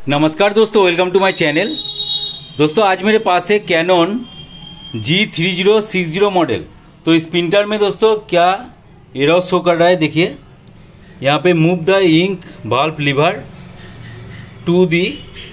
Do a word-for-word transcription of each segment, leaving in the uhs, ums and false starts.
नमस्कार दोस्तों, welcome to my channel. दोस्तों आज मेरे पास है Canon G three zero six zero model. तो इस प्रिंटर में दोस्तों क्या एरर शो कर रहा है, देखिए यहाँ पे move the ink valve lever to the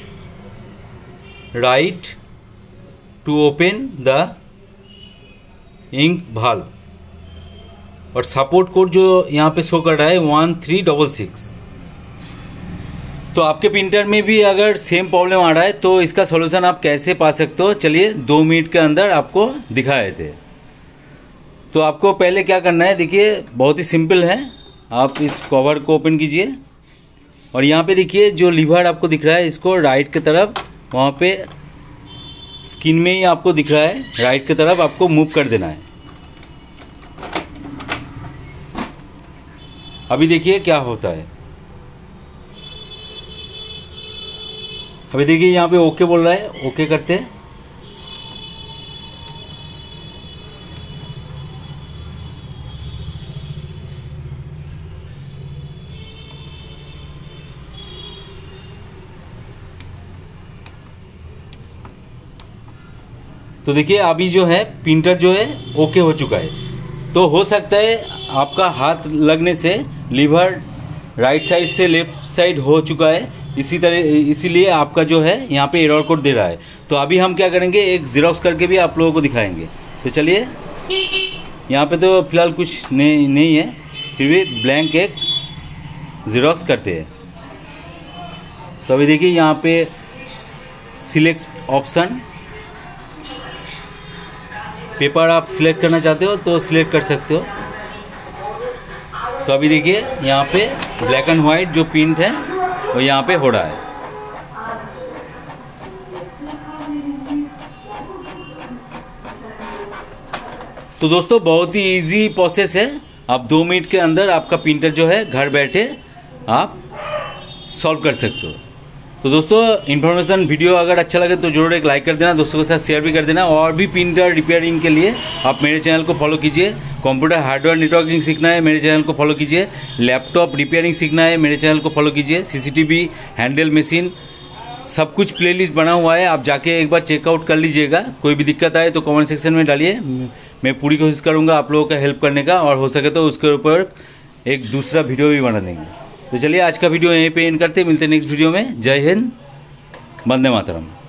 right to open the ink valve, और सपोर्ट कोड जो यहाँ पे शो कर रहा है वन थ्री डबल सिक्स। तो आपके प्रिंटर में भी अगर सेम प्रॉब्लम आ रहा है तो इसका सॉल्यूशन आप कैसे पा सकते हो, चलिए दो मिनट के अंदर आपको दिखा देते हैं। तो आपको पहले क्या करना है, देखिए बहुत ही सिंपल है। आप इस कवर को ओपन कीजिए और यहाँ पे देखिए जो लीवर आपको दिख रहा है इसको राइट की तरफ, वहाँ पे स्क्रीन में ही आपको दिख रहा है राइट की तरफ आपको मूव कर देना है। अभी देखिए क्या होता है। अभी देखिए यहाँ पे ओके बोल रहा है, ओके करते हैं। तो देखिए अभी जो है प्रिंटर जो है ओके हो चुका है। तो हो सकता है आपका हाथ लगने से लीवर राइट साइड से लेफ्ट साइड हो चुका है, इसी तरह इसीलिए आपका जो है यहाँ पे एरर कोड दे रहा है। तो अभी हम क्या करेंगे, एक ज़ेरॉक्स करके भी आप लोगों को दिखाएंगे। तो चलिए, यहाँ पे तो फिलहाल कुछ नहीं नहीं है, फिर भी ब्लैंक एक ज़ेरॉक्स करते हैं। तो अभी देखिए यहाँ पे सिलेक्ट ऑप्शन, पेपर आप सिलेक्ट करना चाहते हो तो सिलेक्ट कर सकते हो। तो अभी देखिए यहाँ पे ब्लैक एंड वाइट जो प्रिंट है वो यहाँ पे हो रहा है। तो दोस्तों बहुत ही इजी प्रोसेस है, आप दो मिनट के अंदर आपका प्रिंटर जो है घर बैठे आप सॉल्व कर सकते हो। तो दोस्तों इन्फॉर्मेशन वीडियो अगर अच्छा लगे तो जरूर एक लाइक कर देना, दोस्तों के साथ शेयर भी कर देना। और भी प्रिंटर रिपेयरिंग के लिए आप मेरे चैनल को फॉलो कीजिए। कंप्यूटर हार्डवेयर नेटवर्किंग सीखना है मेरे चैनल को फॉलो कीजिए। लैपटॉप रिपेयरिंग सीखना है मेरे चैनल को फॉलो कीजिए। सीसीटीवी, हैंडल मशीन, सब कुछ प्लेलिस्ट बना हुआ है, आप जाके एक बार चेकआउट कर लीजिएगा। कोई भी दिक्कत आए तो कमेंट सेक्शन में डालिए, मैं पूरी कोशिश करूँगा आप लोगों का हेल्प करने का, और हो सके तो उसके ऊपर एक दूसरा वीडियो भी बना देंगे। तो चलिए आज का वीडियो यहीं पे एंड करते हैं, मिलते हैं नेक्स्ट वीडियो में। जय हिंद, वंदे मातरम।